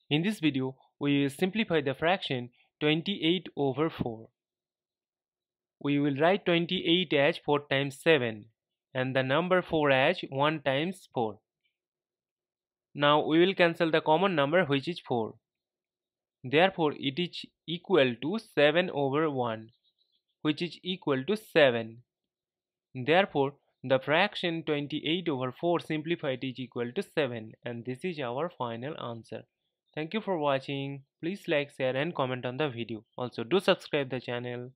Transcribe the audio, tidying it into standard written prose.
In this video, we will simplify the fraction 28 over 4. We will write 28 as 4 times 7 and the number 4 as 1 times 4. Now we will cancel the common number, which is 4. Therefore, it is equal to 7 over 1, which is equal to 7. Therefore, the fraction 28 over 4 simplified is equal to 7, and this is our final answer. Thank you for watching. Please like, share and comment on the video. Also do subscribe the channel.